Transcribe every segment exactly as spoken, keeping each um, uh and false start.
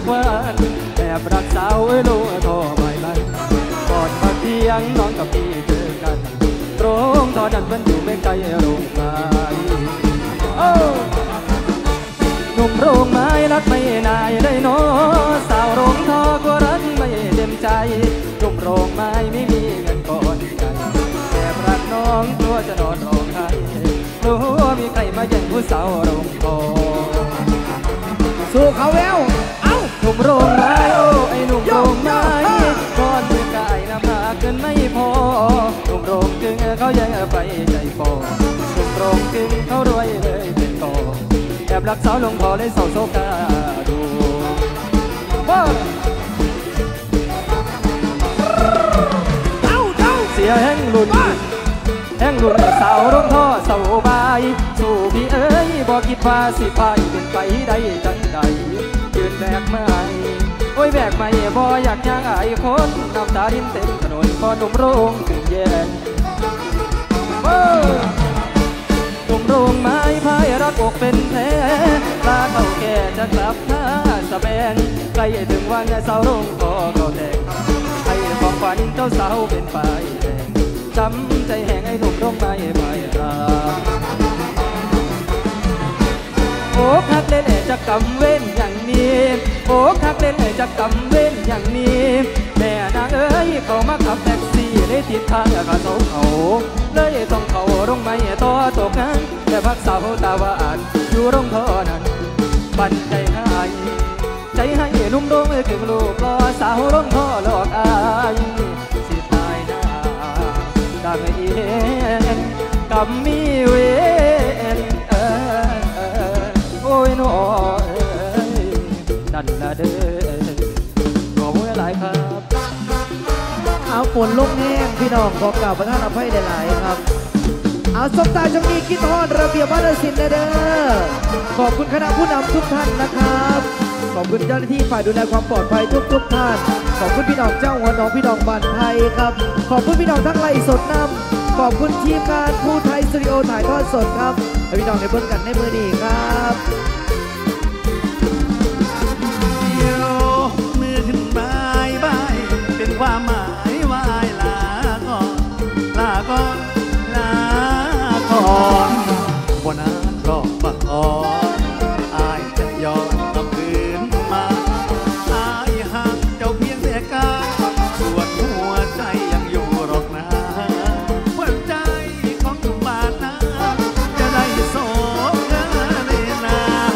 วันแอบรักสาวไว้รู้โทรไม่ไล่ก่อนมาเที่ยงน้องกับพี่เจอกันโรงทอนั้นมันอยู่ไม่ไกลโรงไม้หนุ่มโรงไม้รักไม่นายได้น้อสาวโรงทอก็รักไม่เต็มใจหนุ่มโรงไม้ไม่มีเงินก่อนกันแอบรักน้องกลัวจะนอนร้องไห้กลัวมีใครมาแย่งผู้สาวโรงทอสู้เขาแววเอ้าหนุ่มโรงไม้โอ้ไอหนุ่มโรงไม้ก่อนมือกายน้ำหาเกินไม่พอหนุ่มโรงกึ่งเขาแย่งไปใจฟอหนุ่มโรงกึ่งเขารวยเลยเป็นต่อแอบรักสาวลงคอเลยเศร้าโศกาดูเต้าเต้าเสียแห้งลุ่นแห้งลุ่นสาวลงท่อเศร้าบายสู่พี่เอ้ยบอกคิดว่าสิพายเป็นไปได้จังใดยืนแบกไม้โอ้ยแบกไม้บ่อยากย่างไอ้คนน้ำตารินเต็มถนนพอหนุ่มโรงถึงแย่หนุ่มโรงไม้พายรักอกเป็นแผลตาเท่าแก่จะกลับท่าสะแบงใกล้ถึงวันสาวโรงคอก็แดงให้ของฝันเจ้าสาวเป็นฝ่ายแดงจำใจแห้งไอ้หนุ่มโรงไม้พายรักโอ้คักเล่นจะกำเว้นอย่างนี้โอ้คักเล่นจะกำเว้นอย่างนี้แม่นางเอ้ยเขามาขับแท็กซี่เลยติดทางกระเสาเขาเลยต้องเขาโรงไม้ต่อตกงานแต่พักสาวตาหวานอยู่โรงท่อนั้นบันใจให้ใจให้ลุ่มโรงถึงลูกรอสาวโรงท่อหลอกอายสิตายหน้าดังเอ็นกับมีเวนโอ้ยน้อยนั่นละเด้อขอบคุณหลายครับเอาฝนลงแห้งพี่น้องขอกล่าวประทานอภัยหลายๆครับเอาสบตาจงมีกินทอดระเบียบวัฒนศิลป์เด้อขอบคุณคณะผู้นำทุกท่านนะครับขอบคุณเจ้าหน้าที่ฝ่ายดูแลความปลอดภัยทุกๆท่านขอบคุณพี่น้องเจ้าหัวน้องพี่น้องบ้านไทยครับขอบคุณพี่น้องทั้งไลฟ์สดนำขอบคุณทีมงานผู้ไทยสตูดิโอถ่ายทอดสดครับให้พี่น้องได้เบิ่งกันในมือนี้ครับมือขึ้นบายบายเป็นความหมายว่าลาก่อนลาก่อนลาก่อนบ่นานก็บังอ่อนอายจะย้อนกลับคืนมาอายห่างเจ้าเพียงแต่กายส่วนหัวใจยังอยู่หรอกนะหัวใจของทุกบาทนะจะได้โศกเลยนะ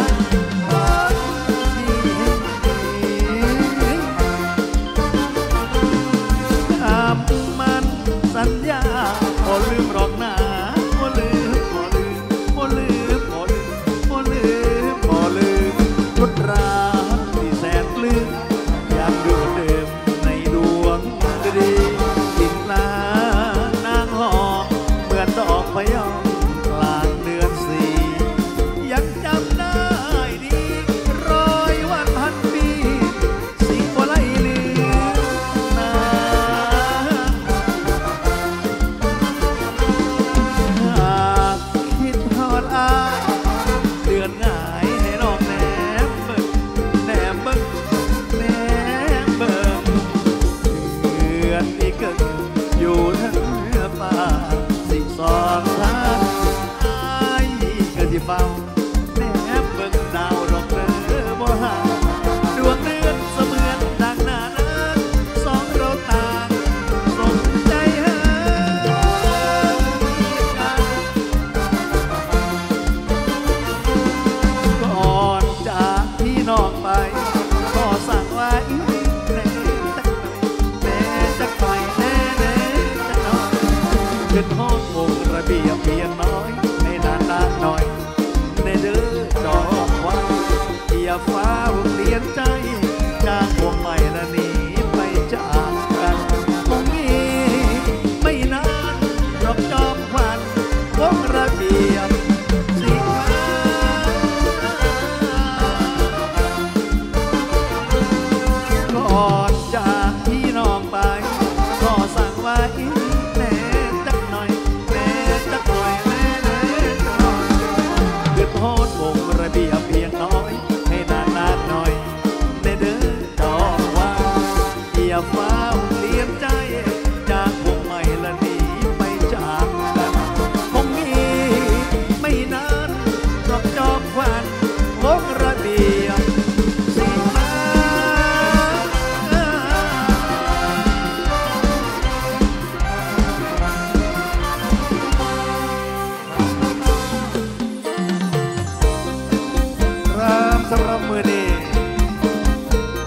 มันสัญญาโอ้ลืมหรอกนะโอ้ลืมโอ้ลืมโอ้ลืมโอ้ลืมโอ้ลืมโอ้ลืมชุดราที่แสนปลื้มยังดูเดิมในดวงดีกินลานางหอมเหมือนดอกพยอมกลางเดือนสี่ยังจำได้ดีร้อยวันพันปีสิ่งบ่ไล่ลืมนะคิดทอดอายเดือนง่ายให้น้องแนมเบิ่งแนมเบิ่งแนมเบิ่งเดือนอีกเกิดอยู่ทั้งป่าสิบสองทางอายก็ที่เฝ้าแนมเบิ่งดาวดอกเรือบ่ห่างดวงเดือนเสมือนดังหน้านั้นสองเราต่างสมใจหาก่อนจากพี่น้องไปขอสั่งไว้แน่จักหน่อยแน่จักหน่อยแน่แน่จักหน่อยขึ้นห้องวงระเบียบเพียงน้อยในนานนานหน่อยในเด้อจอมไว้อย่าฟ้าเปลี่ยนใจจากพวงใหม่ละหนีไปจากกันคงมีไม่นานดอกจอมควันวงระเบียบสิมาก่อนจากพี่น้องไปขอสั่งไว้แน่จักหน่อยแน่จักหน่อยแน่แน่จักหน่อยขึ้นโทษวงระเบียบเพียงน้อยให้นานนานหน่อยใน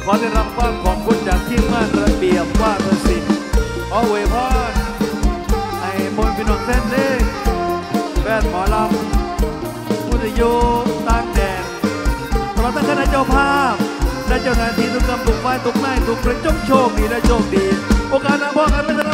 ขอได้รับความขอบคุณจากทีมงานระเบียบว่าดศิลป์ขออวยพรให้มนต์พี่น้องแฟนเพลงแฟนหมอลำผู้ที่อยู่ต่างแดนตลอดทั้งคณะเจ้าภาพและเจ้าหน้าที่ทุกกำทุกฝ่ายทุกนายทุกประจงโชคดีและโชคดีโอกาสหน้าพบกันไม่